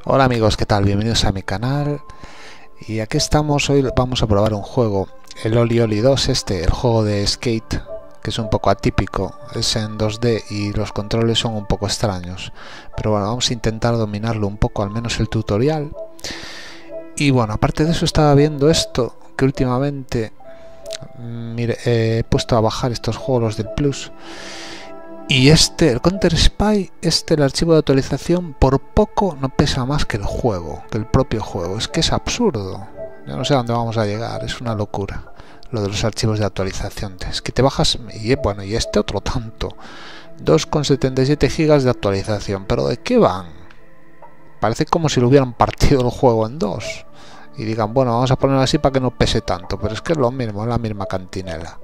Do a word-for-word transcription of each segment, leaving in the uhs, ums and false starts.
Hola amigos, ¿qué tal? Bienvenidos a mi canal. Y aquí estamos, hoy vamos a probar un juego, el Oli Oli dos, este, el juego de skate, que es un poco atípico, es en dos D y los controles son un poco extraños. Pero bueno, vamos a intentar dominarlo un poco, al menos el tutorial. Y bueno, aparte de eso estaba viendo esto, que últimamente mire, eh, he puesto a bajar estos juegos los del Plus. Y este, el Counter Spy, este, el archivo de actualización, por poco no pesa más que el juego, que el propio juego. Es que es absurdo. Yo no sé a dónde vamos a llegar, es una locura lo de los archivos de actualización. Es que te bajas, y bueno, y este otro tanto. dos coma setenta y siete gigas de actualización, pero ¿de qué van? Parece como si lo hubieran partido el juego en dos. Y digan, bueno, vamos a ponerlo así para que no pese tanto, pero es que es lo mismo, es la misma cantinela.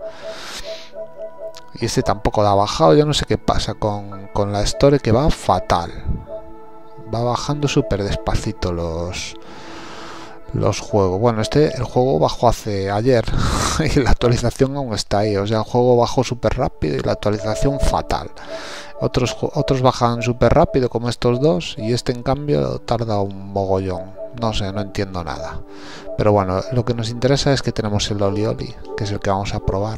Y este tampoco da bajado, yo no sé qué pasa con, con la Store, que va fatal. Va bajando súper despacito los los juegos. Bueno, este el juego bajó hace ayer y la actualización aún está ahí. O sea, el juego bajó súper rápido y la actualización fatal. Otros, otros bajan súper rápido como estos dos y este en cambio tarda un mogollón. No sé, no entiendo nada. Pero bueno, lo que nos interesa es que tenemos el Oli Oli, que es el que vamos a probar.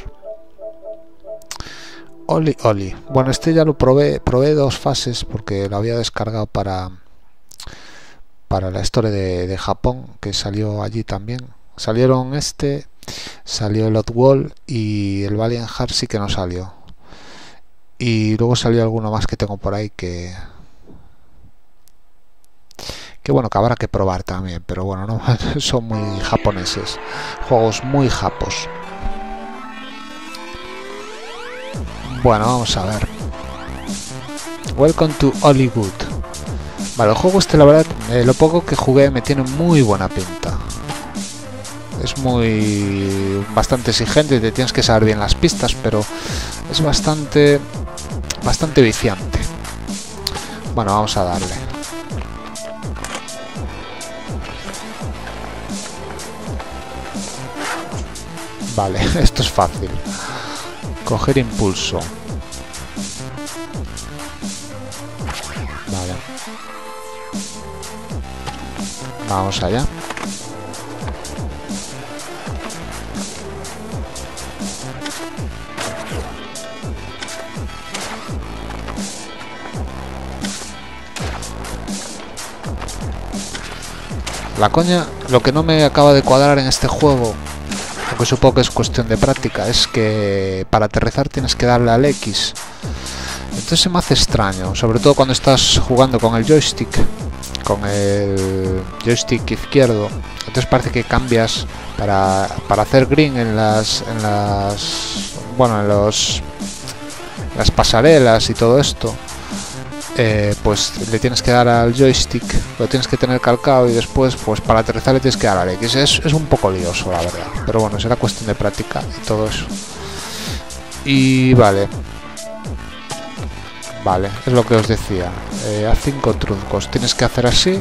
Oli Oli. Bueno, este ya lo probé, probé dos fases porque lo había descargado para para la Store de, de Japón, que salió allí también. Salieron este, salió el Oddworld y el Valiant Heart sí que no salió. Y luego salió alguno más que tengo por ahí que que bueno, que habrá que probar también, pero bueno, no son muy japoneses, juegos muy japos. Bueno, vamos a ver. Welcome to Hollywood. Vale, el juego este, la verdad, eh, lo poco que jugué me tiene muy buena pinta. Es muy... bastante exigente, te tienes que saber bien las pistas, pero es bastante... bastante viciante. Bueno, vamos a darle. Vale, esto es fácil. Coger impulso. Vale. Vamos allá. La coña, lo que no me acaba de cuadrar en este juego, aunque supongo que es cuestión de práctica, es que para aterrizar tienes que darle al X. Entonces se me hace extraño, sobre todo cuando estás jugando con el joystick, con el joystick izquierdo. Entonces parece que cambias para, para hacer green en las, en las, bueno, en los, las pasarelas y todo esto. Eh, pues le tienes que dar al joystick, lo tienes que tener calcado y después pues para aterrizar le tienes que dar al X. Es, es un poco lioso, la verdad, pero bueno, será cuestión de práctica y todo eso. Y vale, vale, es lo que os decía, eh, a cinco truncos, tienes que hacer así.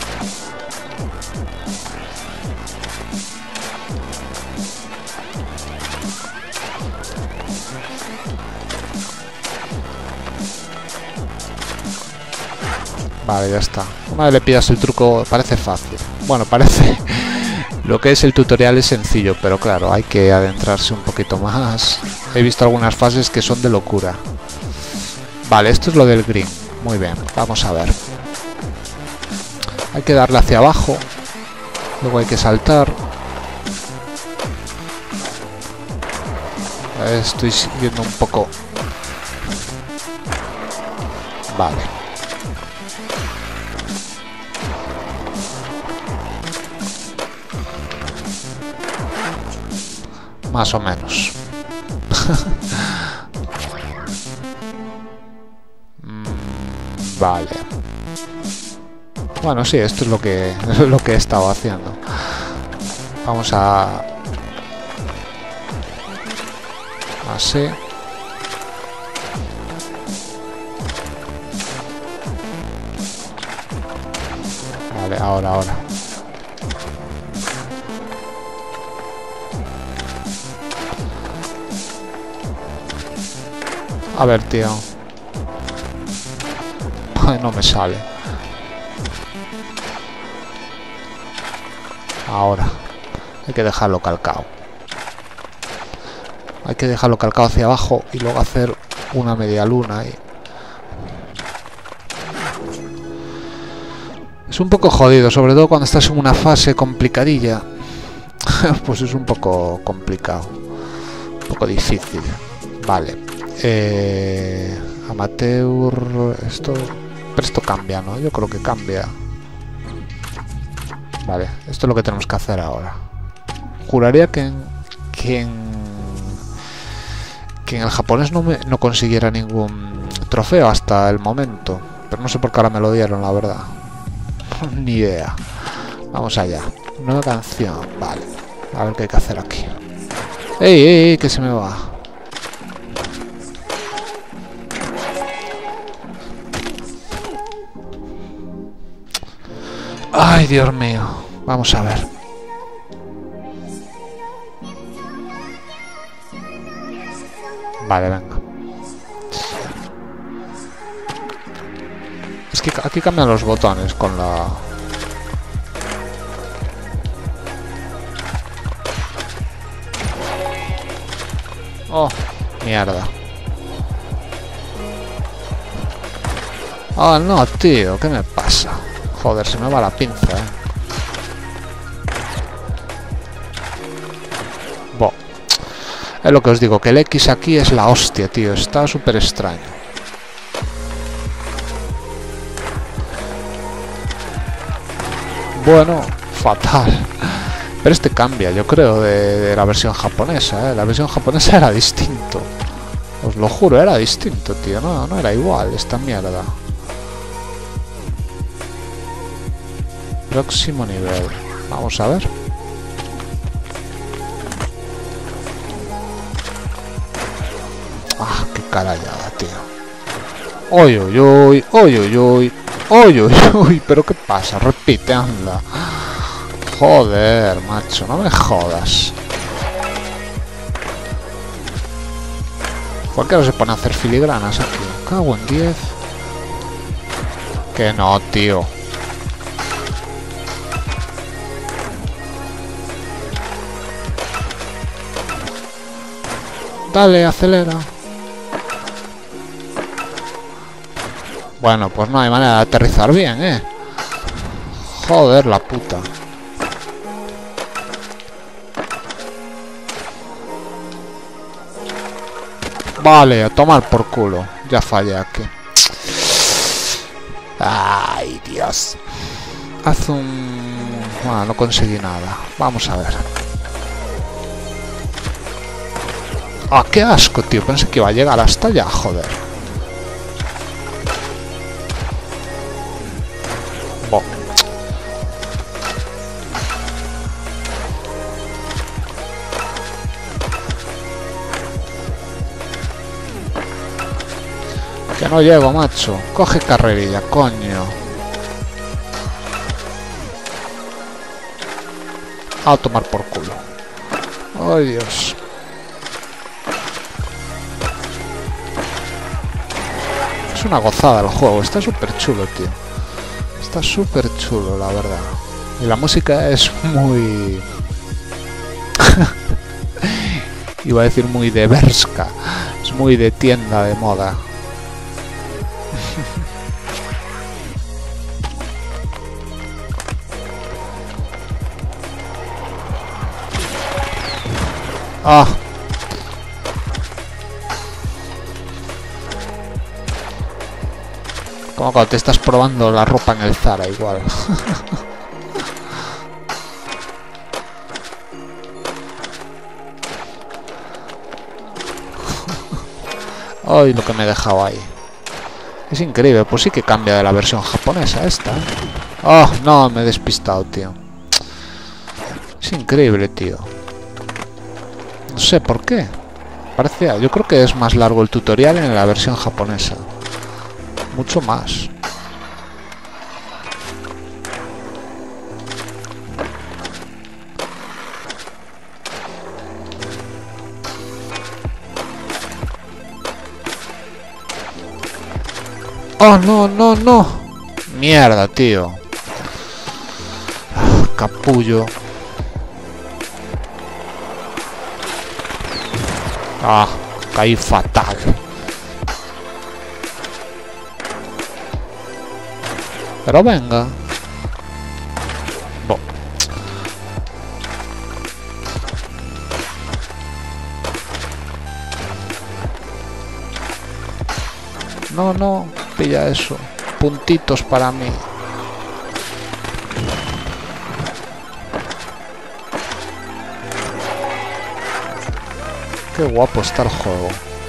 Vale, ya está. Una vez le pidas el truco, parece fácil. Bueno, parece... Lo que es el tutorial es sencillo, pero claro, hay que adentrarse un poquito más. He visto algunas fases que son de locura. Vale, esto es lo del green. Muy bien, vamos a ver. Hay que darle hacia abajo. Luego hay que saltar. Estoy siguiendo un poco... Vale. Más o menos. mm, vale. Bueno, sí, esto es lo que es lo que he estado haciendo. Vamos a... así. Vale, ahora, ahora. A ver, tío. Ay, no me sale. Ahora. Hay que dejarlo calcado. Hay que dejarlo calcado hacia abajo y luego hacer una media luna ahí. Es un poco jodido, sobre todo cuando estás en una fase complicadilla. Pues es un poco complicado. Un poco difícil. Vale. Eh, amateur... Esto... Pero esto cambia, ¿no? Yo creo que cambia. Vale. Esto es lo que tenemos que hacer ahora. Juraría que en... Que en, que en el japonés no, me, no consiguiera ningún trofeo hasta el momento. Pero no sé por qué ahora me lo dieron, la verdad. Ni idea. Vamos allá. Nueva canción. Vale. A ver qué hay que hacer aquí. ¡Ey, ey, ey! Que se me va. ¡Ay, Dios mío! Vamos a ver. Vale, venga. Es que aquí cambian los botones con la... Oh, mierda. Oh, no, tío, ¿qué me pasa? Joder, se me va la pinza, eh. Bo. Es lo que os digo, que el X aquí es la hostia, tío. Está súper extraño. Bueno, fatal. Pero este cambia, yo creo, de, de la versión japonesa, ¿eh? La versión japonesa era distinto. Os lo juro, era distinto, tío. No, no era igual esta mierda. Próximo nivel. Vamos a ver. Ah, qué carallada, tío. Uy, uy, uy, uy, uy, uy, uy, uy, uy, pero qué pasa, repite, anda. Joder, macho, no me jodas. Cualquiera se pone a hacer filigranas aquí. Cago en diez. Que no, tío. Dale, acelera. Bueno, pues no hay manera de aterrizar bien, eh. Joder, la puta. Vale, a tomar por culo. Ya fallé aquí. Ay, Dios. Haz un... Bueno, no conseguí nada. Vamos a ver. Ah, qué asco, tío. Pensé que iba a llegar hasta allá, joder. Bo. Que no llego, macho. Coge carrerilla, coño. A tomar por culo. Ay, Dios. Es una gozada el juego. Está súper chulo, tío. Está súper chulo, la verdad. Y la música es muy... Iba a decir muy de Berska. Es muy de tienda de moda. Ah. Como cuando te estás probando la ropa en el Zara, igual. Ay, lo que me he dejado ahí. Es increíble, pues sí que cambia de la versión japonesa esta, ¿eh? Oh, no, me he despistado, tío. Es increíble, tío. No sé por qué. Parece, yo creo que es más largo el tutorial en la versión japonesa. Mucho más. Oh, no, no, no. Mierda, tío. capullo. Ah, caí fatal. Pero venga. Bo. No, no, pilla eso. Puntitos para mí. Qué guapo está el juego.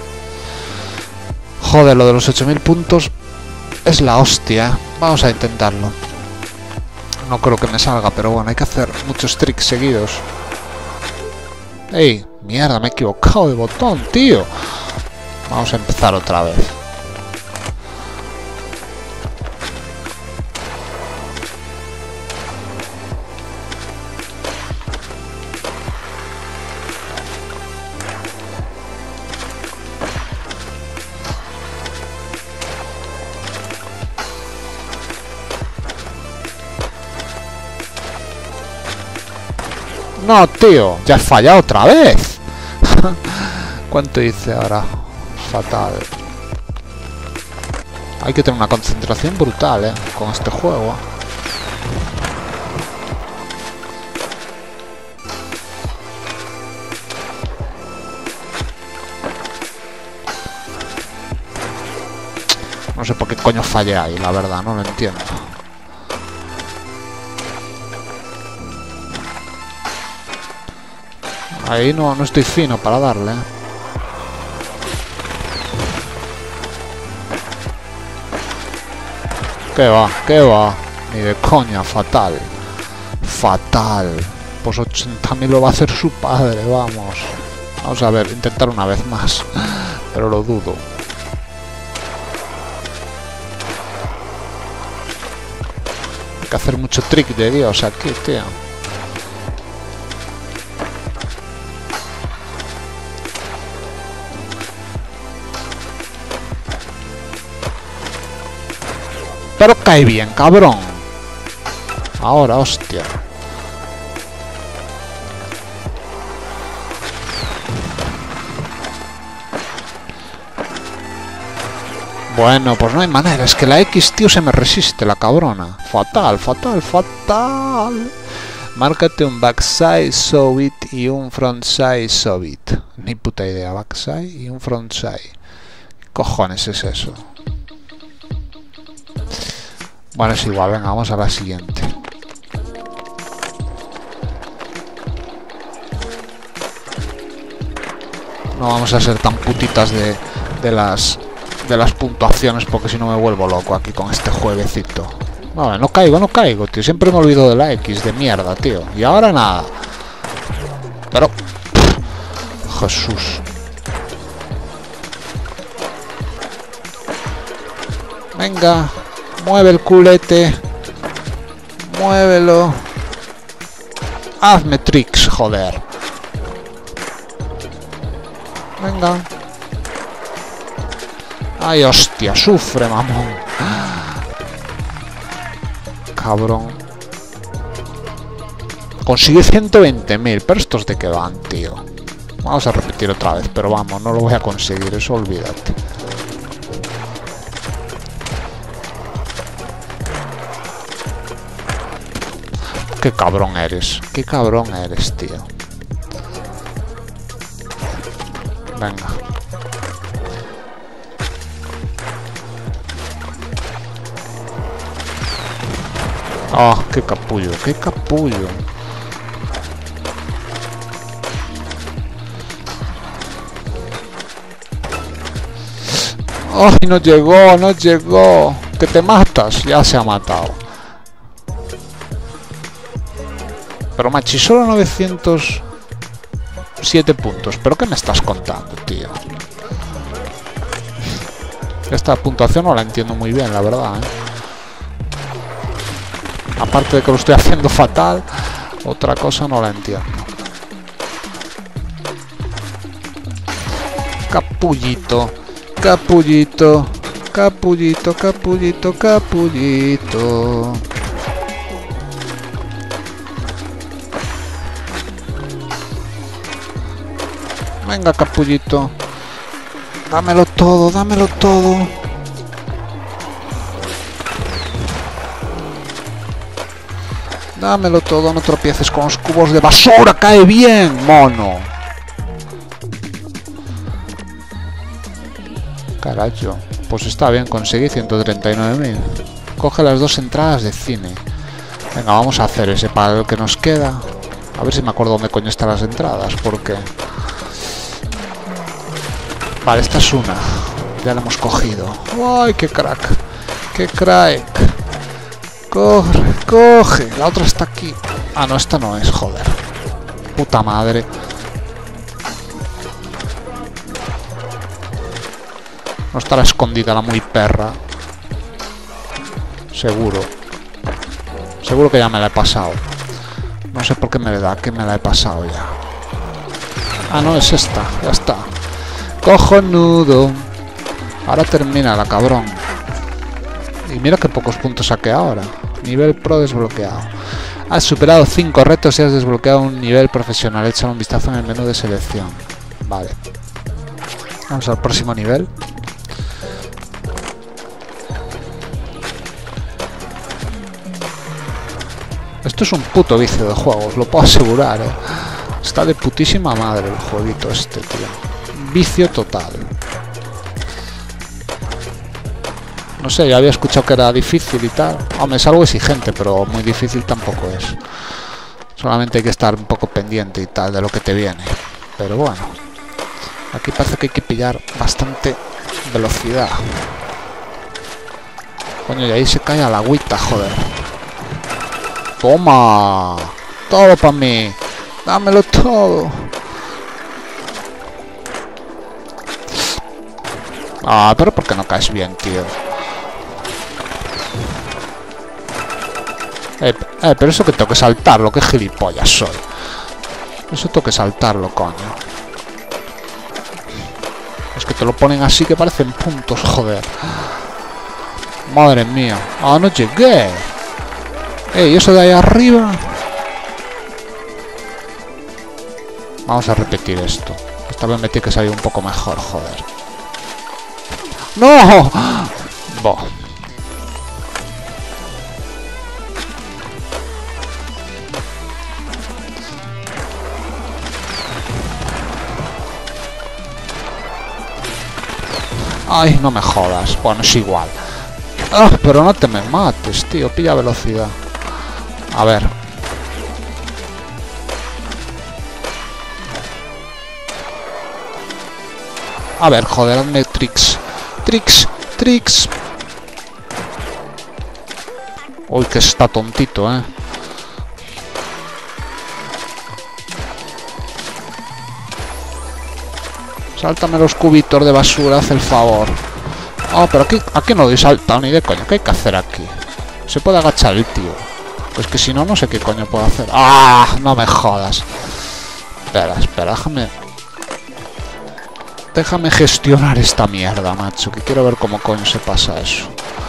Joder, lo de los ocho mil puntos es la hostia. Vamos a intentarlo. No creo que me salga, pero bueno, hay que hacer muchos tricks seguidos. ¡Ey! Mierda, me he equivocado de botón, tío. Vamos a empezar otra vez. No, tío, ya has fallado otra vez. ¿Cuánto hice ahora? Fatal. Hay que tener una concentración brutal, eh, con este juego. No sé por qué coño fallé ahí, la verdad, no lo entiendo. Ahí no, no estoy fino para darle. ¿Qué va? ¿Qué va? Ni de coña, fatal. Fatal. Pues ochenta mil lo va a hacer su padre, vamos. Vamos a ver, intentar una vez más. Pero lo dudo. Hay que hacer mucho trick de Dios aquí, tío. Pero cae bien, cabrón. Ahora, hostia. Bueno, pues no hay manera. Es que la X, tío, se me resiste, la cabrona. Fatal, fatal, fatal. Márcate un backside sobit y un frontside sobit. Ni puta idea. Backside y un frontside. ¿Qué cojones es eso? Bueno, es igual, venga, vamos a la siguiente. No vamos a ser tan putitas de, de las de las puntuaciones, porque si no me vuelvo loco aquí con este jueguecito. No, no caigo, no caigo, tío. Siempre me olvido de la X, de mierda, tío. Y ahora nada. Pero... Jesús. Venga. Mueve el culete. Muévelo. Hazme tricks, joder. Venga. Ay, hostia, sufre, mamón. Cabrón. Consigue ciento veinte mil. Pero estos de qué van, tío. Vamos a repetir otra vez. Pero vamos, no lo voy a conseguir. Eso olvídate. Qué cabrón eres. Qué cabrón eres, tío. Venga. Ah, oh, qué capullo, qué capullo. Ay, no llegó, no llegó. Que te matas, ya se ha matado. Pero machi, solo novecientos siete puntos. ¿Pero qué me estás contando, tío? Esta puntuación no la entiendo muy bien, la verdad, ¿eh? Aparte de que lo estoy haciendo fatal, otra cosa no la entiendo. Capullito, capullito, capullito, capullito, capullito. Venga, capullito. Dámelo todo, dámelo todo. Dámelo todo, no tropieces con los cubos de basura. ¡Cae bien, mono! Carajo. Pues está bien, conseguí ciento treinta y nueve mil. Coge las dos entradas de cine. Venga, vamos a hacer ese para el que nos queda. A ver si me acuerdo dónde coño están las entradas, porque... Vale, esta es una. Ya la hemos cogido. ¡Ay, qué crack! ¡Qué crack! ¡Corre, coge! La otra está aquí. Ah, no, esta no es, joder. Puta madre. No estará escondida la muy perra. Seguro. Seguro que ya me la he pasado. No sé por qué me le da, que me la he pasado ya. Ah, no, es esta. Ya está. Cojonudo. Ahora termina la cabrón. Y mira qué pocos puntos saqué ahora. Nivel pro desbloqueado. Has superado cinco retos y has desbloqueado un nivel profesional. Echa un vistazo en el menú de selección. Vale. Vamos al próximo nivel. Esto es un puto vicio de juego, os lo puedo asegurar, ¿eh? Está de putísima madre el jueguito este, tío. Vicio total. No sé, ya había escuchado que era difícil y tal. Hombre, es algo exigente, pero muy difícil tampoco es. Solamente hay que estar un poco pendiente y tal de lo que te viene. Pero bueno. Aquí parece que hay que pillar bastante velocidad. Coño, y ahí se cae a la agüita, joder. Toma. Todo para mí. Dámelo todo. Ah, pero ¿por qué no caes bien, tío? Eh, eh, pero eso que tengo que saltarlo, qué gilipollas soy. Eso tengo que saltarlo, coño. Es que te lo ponen así que parecen puntos, joder. Madre mía. Ah, no llegué. Ey, eso de ahí arriba. Vamos a repetir esto. Esta vez me tiene que salir un poco mejor, joder. ¡No! Bo. Ay, no me jodas. Bueno, es igual. Ah, pero no te me mates, tío. Pilla velocidad. A ver. A ver, joder, hazme tricks. Tricks, tricks. Uy, que está tontito, eh. Sáltame los cubitos de basura, haz el favor. Oh, pero aquí, aquí no doy saltado ni de coño. ¿Qué hay que hacer aquí? Se puede agachar el tío. Pues que si no, no sé qué coño puedo hacer. ¡Ah! No me jodas. Espera, espera, déjame... Déjame gestionar esta mierda, macho. Que quiero ver cómo coño se pasa eso.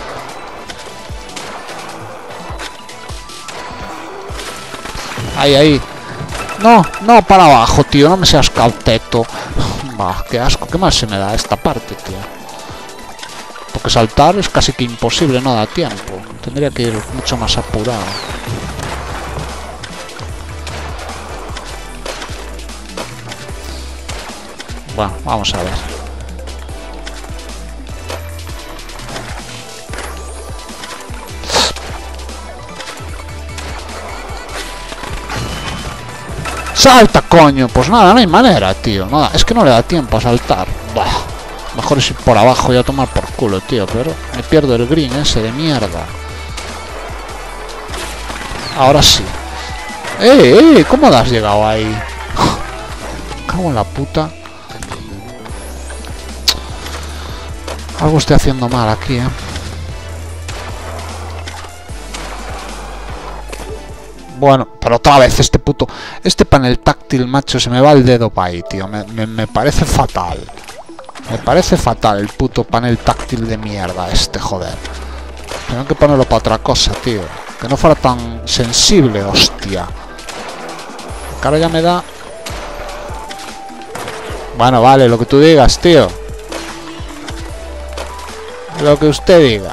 Ahí, ahí. No, no, para abajo, tío. No me seas cauteto. Bah, qué asco. Qué mal se me da esta parte, tío. Porque saltar es casi que imposible, no da tiempo. Tendría que ir mucho más apurado. Bueno, vamos a ver. ¡Salta, coño! Pues nada, no hay manera, tío. Nada, es que no le da tiempo a saltar. Bah, mejor es ir por abajo y a tomar por culo, tío. Pero me pierdo el green ese de mierda. Ahora sí. ¡Eh, eh! ¿Cómo has llegado ahí? Cago en la puta. Algo estoy haciendo mal aquí, eh. Bueno, pero otra vez este puto... Este panel táctil, macho, se me va el dedo para ahí, tío. Me, me, me parece fatal. Me parece fatal el puto panel táctil de mierda este, joder. Tengo que ponerlo para otra cosa, tío. Que no fuera tan sensible, hostia. Que ahora ya me da... Bueno, vale, lo que tú digas, tío. Lo que usted diga.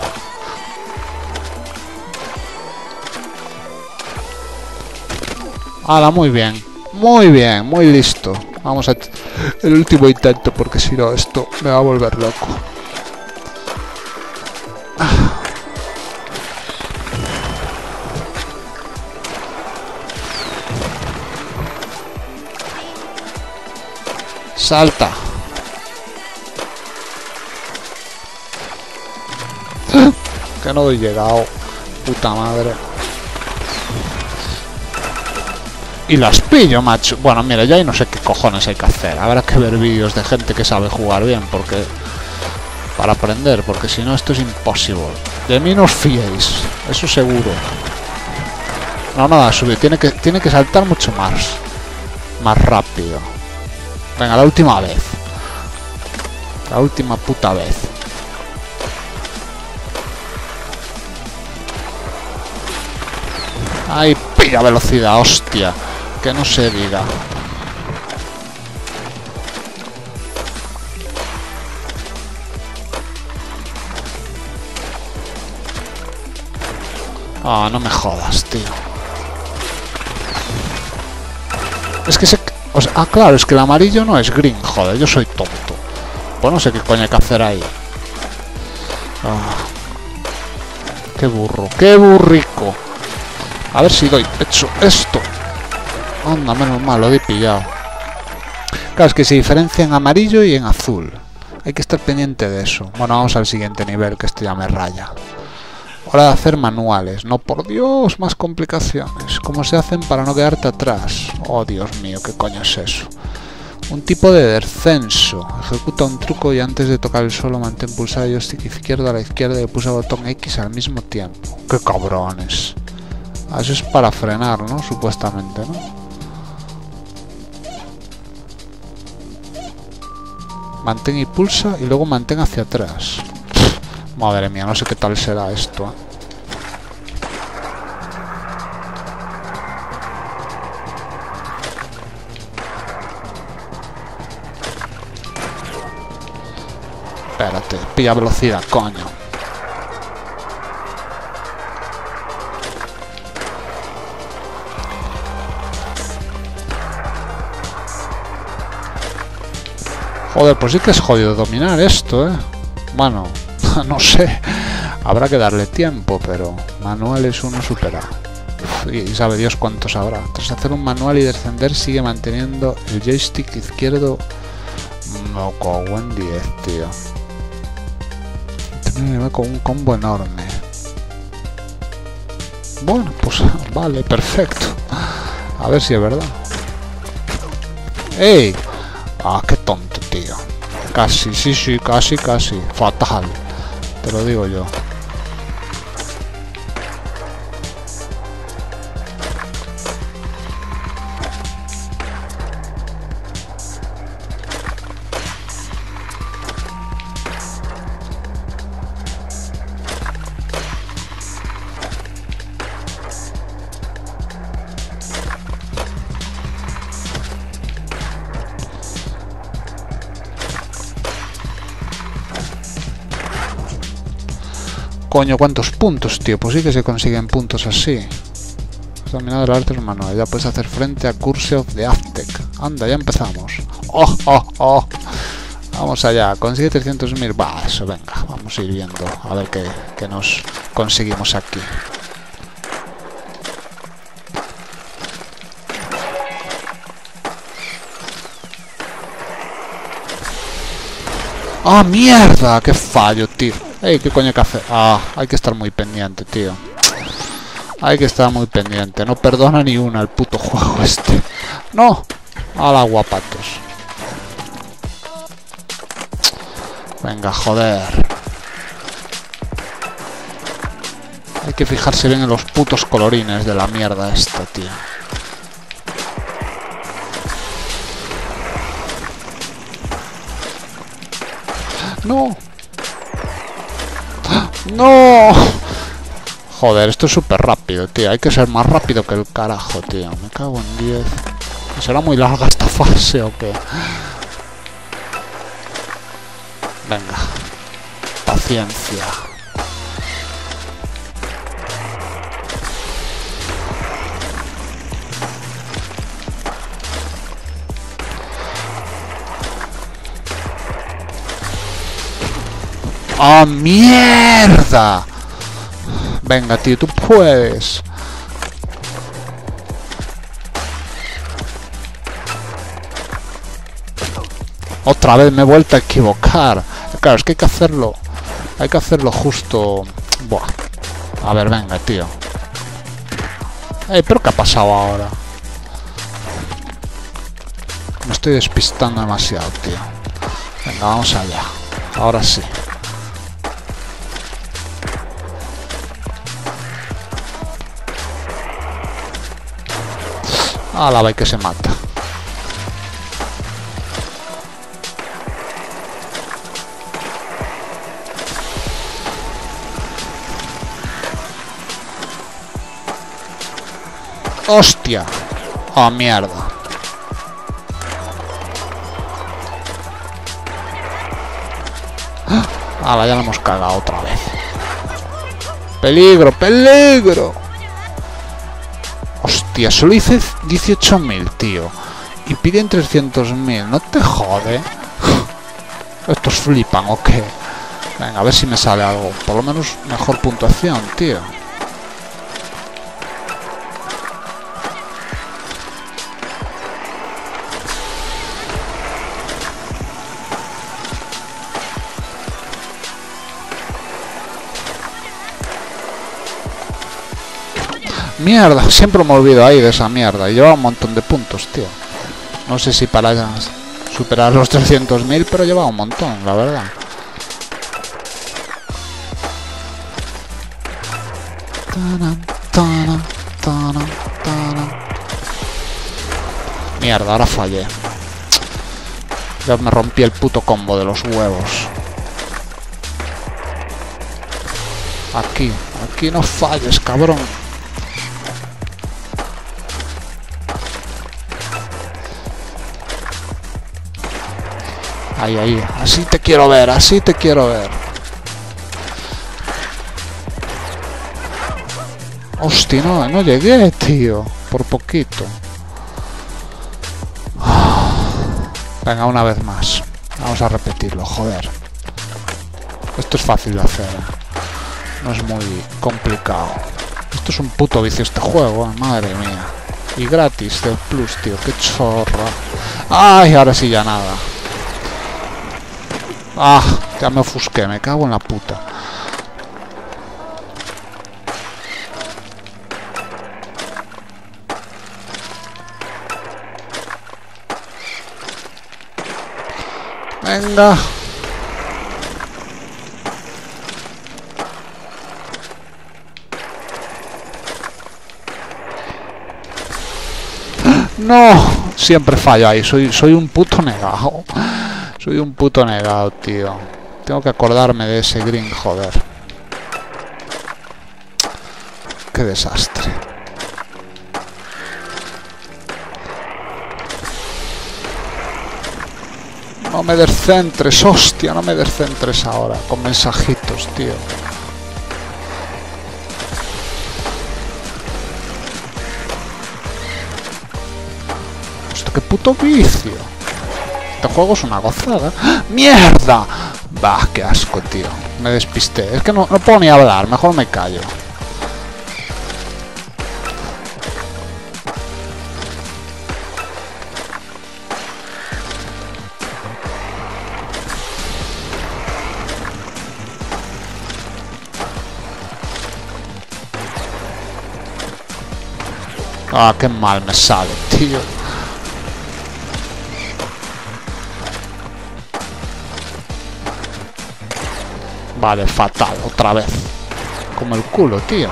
Hala, muy bien. Muy bien, muy listo. Vamos a... el último intento, porque si no, esto me va a volver loco. Salta. Que no he llegado. Puta madre. Y las pillo, macho. Bueno, mira, ya ahí no sé qué cojones hay que hacer. Habrá que ver vídeos de gente que sabe jugar bien, porque... para aprender, porque si no esto es imposible. De mí no os fiéis, eso seguro. No, nada, sube. Tiene que, tiene que saltar mucho más. Más rápido. Venga, la última vez. La última puta vez. Ay, pilla velocidad, hostia. Que no se diga. Ah, no me jodas, tío. Es que se... o sea, ah, claro, es que el amarillo no es green, joder, yo soy tonto. Pues no sé qué coño hay que hacer ahí. Ah, qué burro, qué burrico. A ver si doy hecho esto. Anda, menos mal, lo he pillado. Claro, es que se diferencia en amarillo y en azul. Hay que estar pendiente de eso. Bueno, vamos al siguiente nivel, que esto ya me raya. Hora de hacer manuales. No, por Dios, más complicaciones. ¿Cómo se hacen para no quedarte atrás? Oh, Dios mío, ¿qué coño es eso? Un tipo de descenso. Ejecuta un truco y antes de tocar el suelo mantén pulsado el joystick izquierdo a la izquierda y pulsa el botón X al mismo tiempo. ¡Qué cabrones! Ah, eso es para frenar, ¿no? Supuestamente, ¿no? Mantén y pulsa y luego mantén hacia atrás. Madre mía, no sé qué tal será esto, ¿eh? Espérate, pilla velocidad, coño. Joder, pues sí que es jodido dominar esto, ¿eh? Bueno, no sé. Habrá que darle tiempo, pero manuales uno supera. Uf, y sabe Dios cuántos habrá. Tras hacer un manual y descender, sigue manteniendo el joystick izquierdo. No, cago en diez, tío. Con un combo enorme. Bueno, pues vale, perfecto. A ver si es verdad. ¡Ey! Ah, qué tonto, tío. Casi, sí, sí, casi, casi. Fatal. Te lo digo yo. Coño, ¿cuántos puntos, tío? Pues sí que se consiguen puntos así. Examinado el arte manual. Ya puedes hacer frente a Curse of the Aztec. Anda, ya empezamos. ¡Oh, oh, oh! Vamos allá. Consigue trescientos mil. Va, eso, venga. Vamos a ir viendo. A ver qué, qué nos conseguimos aquí. ¡Ah, mierda! ¡Qué fallo, tío! ¡Ey, qué coño que hacer! Ah, hay que estar muy pendiente, tío. Hay que estar muy pendiente. No perdona ni una el puto juego este. ¡No! ¡A la guapatos! Venga, joder. Hay que fijarse bien en los putos colorines de la mierda esta, tío. ¡No! ¡No! Joder, esto es súper rápido, tío. Hay que ser más rápido que el carajo, tío. Me cago en diez. ¿Será muy larga esta fase o qué? Venga. Paciencia. ¡Oh, mierda! Venga, tío, tú puedes. Otra vez me he vuelto a equivocar. Claro, es que hay que hacerlo. Hay que hacerlo justo. Buah. A ver, venga, tío. Ey, ¿pero qué ha pasado ahora? Me estoy despistando demasiado, tío. Venga, vamos allá. Ahora sí. Ah, la va que se mata. ¡Hostia! ¡Oh, mierda! ¡Ah! Ya la hemos cagado otra vez. ¡Peligro! ¡Peligro! Hostia, solo hice dieciocho mil, tío. Y piden trescientos mil. ¿No te jode? ¿Estos flipan o qué? Venga, a ver si me sale algo. Por lo menos mejor puntuación, tío. Mierda, siempre me olvido ahí de esa mierda. Y lleva un montón de puntos, tío. No sé si para superar los trescientos mil, pero lleva un montón, la verdad. Mierda, ahora fallé. Ya me rompí el puto combo de los huevos. Aquí, aquí no falles, cabrón. Ahí, ahí, así te quiero ver, así te quiero ver. Hostia, no, no llegué, tío. Por poquito. Venga, una vez más. Vamos a repetirlo, joder. Esto es fácil de hacer. No es muy complicado. Esto es un puto vicio este juego, ¿eh? Madre mía. Y gratis del Plus, tío. Qué chorra. Ay, ahora sí ya nada. Ah, ya me ofusqué, me cago en la puta. Venga. No, siempre fallo ahí, soy, soy un puto negado. Soy un puto negado, tío. Tengo que acordarme de ese green, joder. Qué desastre. No me descentres, hostia, no me descentres ahora. Con mensajitos, tío. Hostia, qué puto vicio. Este juego es una gozada. ¡Mierda! Bah, qué asco, tío. Me despisté. Es que no, no puedo ni hablar. Mejor me callo. Ah, qué mal me sale, tío. Vale, fatal, otra vez. Como el culo, tío.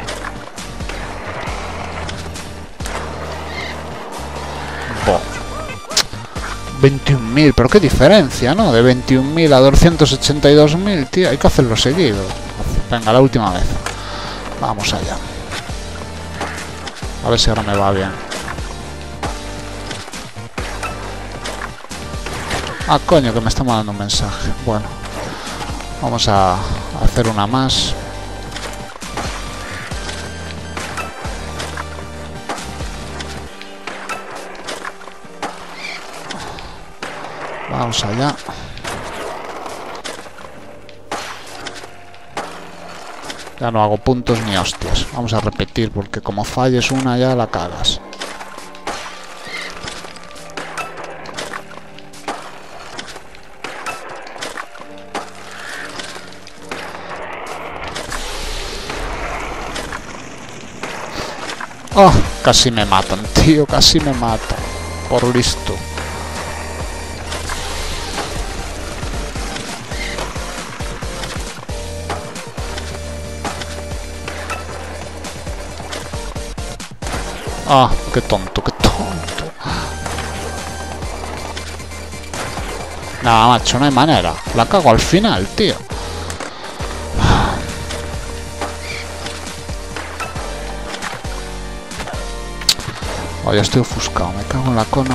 Bo. veintiún mil, pero qué diferencia, ¿no? De veintiún mil a doscientos ochenta y dos mil, tío. Hay que hacerlo seguido. Venga, la última vez. Vamos allá. A ver si ahora me va bien. Ah, coño, que me está mandando un mensaje. Bueno. Vamos a hacer una más. Vamos allá. Ya no hago puntos ni hostias. Vamos a repetir porque como falles una ya la cagas. Oh, casi me matan, tío, casi me matan. Por listo. Ah, qué tonto, qué tonto. Nada, macho, no hay manera. La cago al final, tío. Oh, ya estoy ofuscado, me cago en la cona.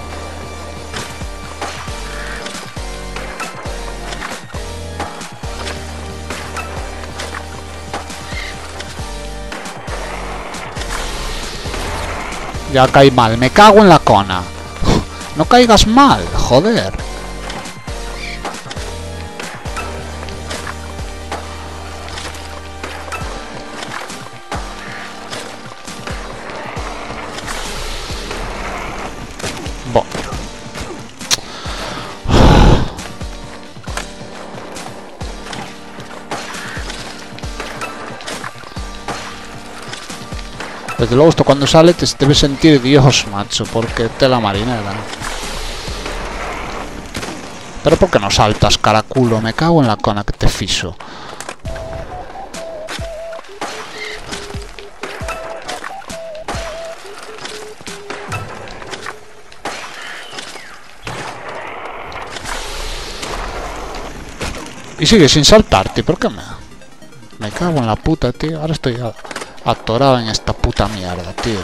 Ya caí mal, me cago en la cona. No caigas mal, joder. Bo. Desde luego esto cuando sale te debes sentir Dios, macho, porque tela marinera. Pero ¿por qué no saltas, caraculo? Me cago en la cona que te fiso. Y sigue sin saltarte, ¿por qué me...? Me cago en la puta, tío. Ahora estoy atorado en esta puta mierda, tío.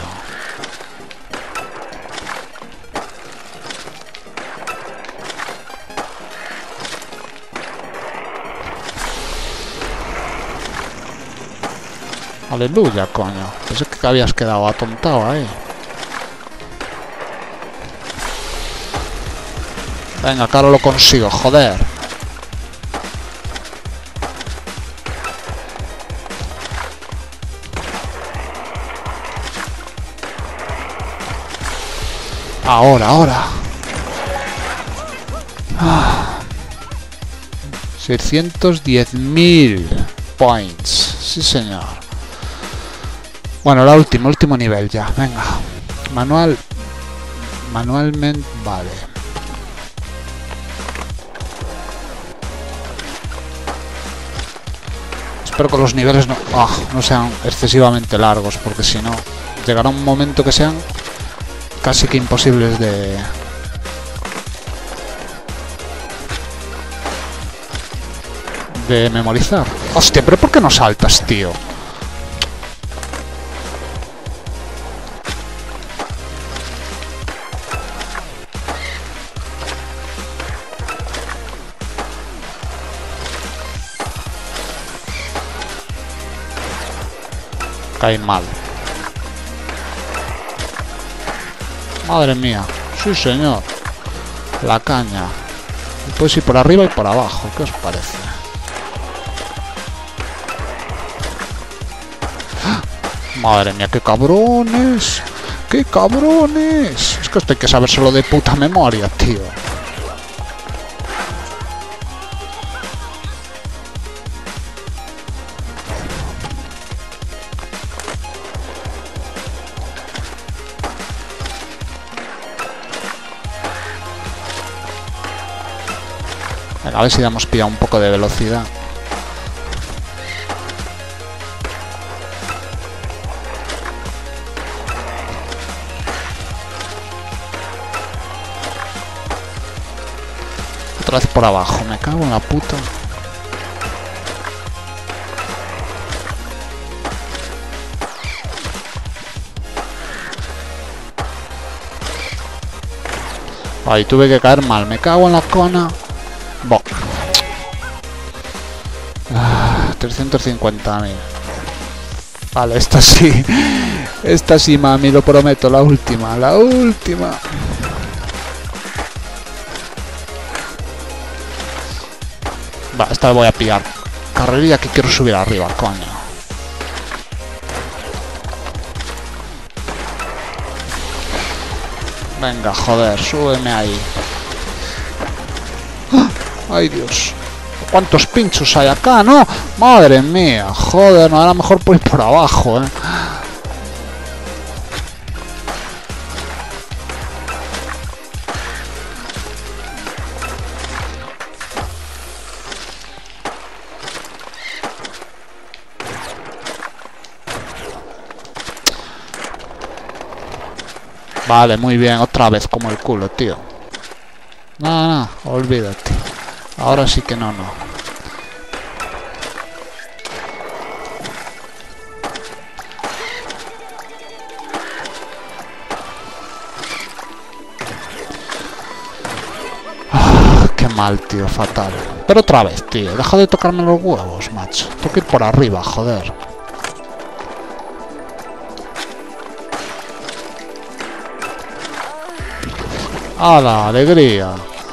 Aleluya, coño. Pensé que habías quedado atontado ahí. Venga, claro lo consigo, joder. Ahora, ahora. Ah. seiscientos diez mil points. Sí, señor. Bueno, la última, último nivel ya. Venga. Manual. Manualmente. Vale. Espero que los niveles no, oh, no sean excesivamente largos, porque si no, llegará un momento que sean casi que imposibles de... de memorizar. Hostia, pero ¿por qué no saltas, tío? Cae mal. Madre mía. Sí, señor. La caña. Puedes ir por arriba y por abajo. ¿Qué os parece? ¡Ah! Madre mía, qué cabrones. ¡Qué cabrones! Es que esto hay que sabérselo de puta memoria, tío. A ver si damos pilla un poco de velocidad. Otra vez por abajo, me cago en la puta. Ahí tuve que caer mal, me cago en la cona. Bo. setecientos cincuenta mil. Vale, esta sí. Esta sí, mami, lo prometo. La última, la última. Va, esta la voy a pillar. Carrerilla que quiero subir arriba, coño. Venga, joder, súbeme ahí. ¡Ah! Ay, Dios. ¿Cuántos pinchos hay acá, no? Madre mía, joder, no era mejor por ir por abajo, eh. Vale, muy bien, otra vez como el culo, tío. No, no, olvídate. Ahora sí que no, no. Ah, qué mal, tío, fatal. Pero otra vez, tío, deja de tocarme los huevos, macho. Tengo que ir por arriba, joder. ¡A la alegría!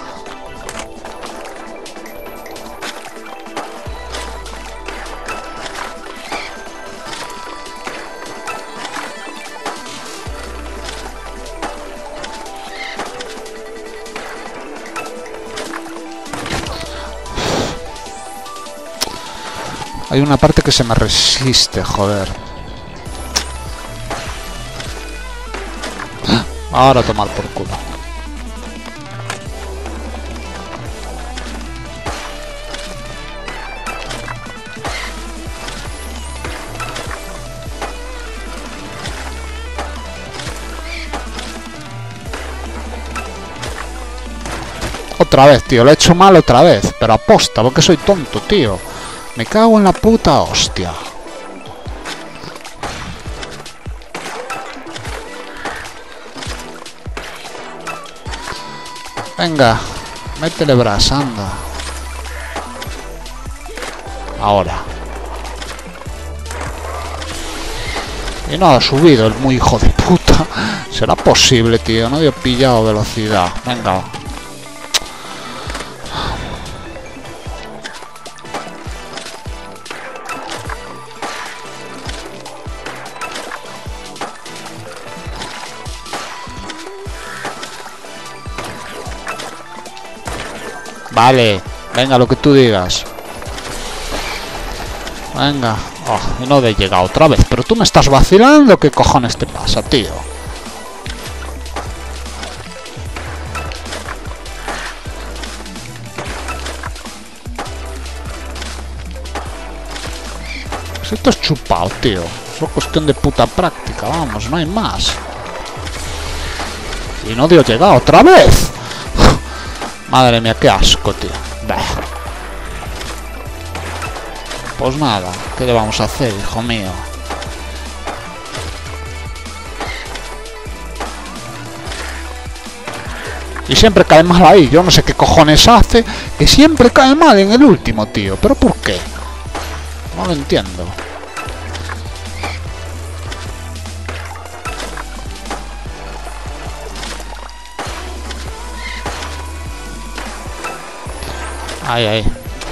Hay una parte que se me resiste, joder. Ahora a tomar por culo. Otra vez, tío, lo he hecho mal otra vez. Pero aposta, porque soy tonto, tío. Me cago en la puta hostia. Venga, métele brasa, anda. Ahora. Y no ha subido el muy hijo de puta. ¿Será posible, tío? No había pillado velocidad. Venga. Vale, venga, lo que tú digas. Venga. Oh, y no he llegado otra vez. Pero tú me estás vacilando. ¿Qué cojones te pasa, tío? Pues esto es chupado, tío. Es cuestión de puta práctica. Vamos, no hay más. Y no he llegado otra vez. Madre mía, qué asco, tío. Bah. Pues nada, ¿qué le vamos a hacer, hijo mío? Y siempre cae mal ahí. Yo no sé qué cojones hace, que siempre cae mal en el último, tío. ¿Pero por qué? No lo entiendo. Ay, ay.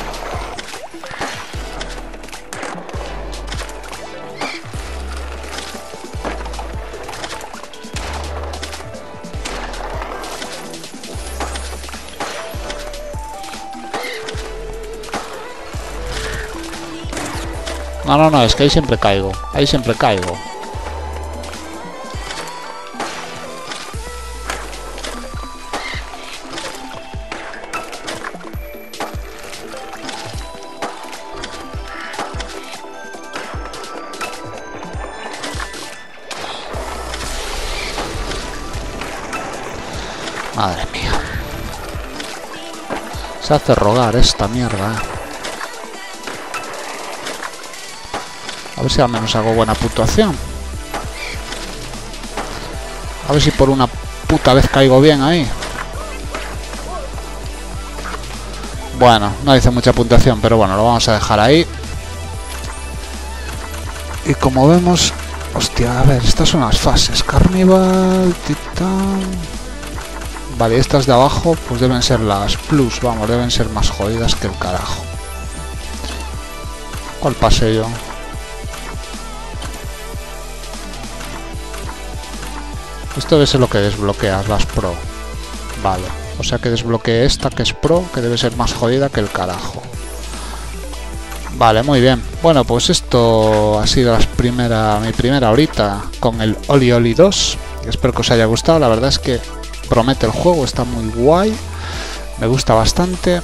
No, no, no, es que ahí siempre caigo. Ahí siempre caigo. Madre mía. Se hace rogar esta mierda. A ver si al menos hago buena puntuación. A ver si por una puta vez caigo bien ahí. Bueno, no dice mucha puntuación, pero bueno, lo vamos a dejar ahí. Y como vemos, hostia, a ver, estas son las fases. Carnival, Titán... Vale, estas de abajo pues deben ser las plus, vamos, deben ser más jodidas que el carajo. ¿Cuál pasé yo? Esto debe ser lo que desbloqueas, las pro. Vale, o sea que desbloqueé esta que es pro, que debe ser más jodida que el carajo. Vale, muy bien. Bueno, pues esto ha sido las primera, mi primera horita con el Oli Oli dos. Espero que os haya gustado, la verdad es que promete el juego, está muy guay, me gusta bastante.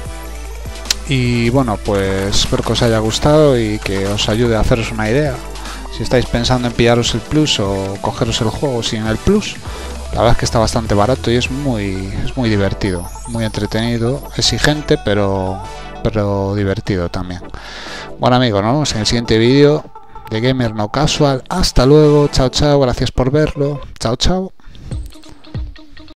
Y bueno, pues espero que os haya gustado y que os ayude a haceros una idea. Si estáis pensando en pillaros el plus o cogeros el juego sin el plus, la verdad es que está bastante barato y es muy, es muy divertido, muy entretenido, exigente, pero, pero divertido también. Bueno amigos, nos vemos en el siguiente vídeo de Gamer No Casual. Hasta luego, chao chao, gracias por verlo, chao chao.